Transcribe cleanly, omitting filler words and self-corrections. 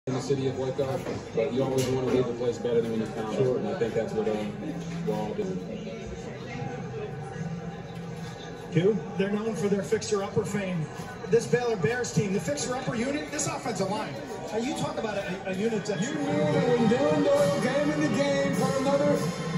in the city of Waco, but you always want to leave the place better than when you found it, and I think that's what we're all doing. Q, they're known for their fixer-upper fame. This Baylor Bears team, the fixer-upper unit, this offensive line. You talk about a unit that... You knew that when Dylan Doyle came in the game for another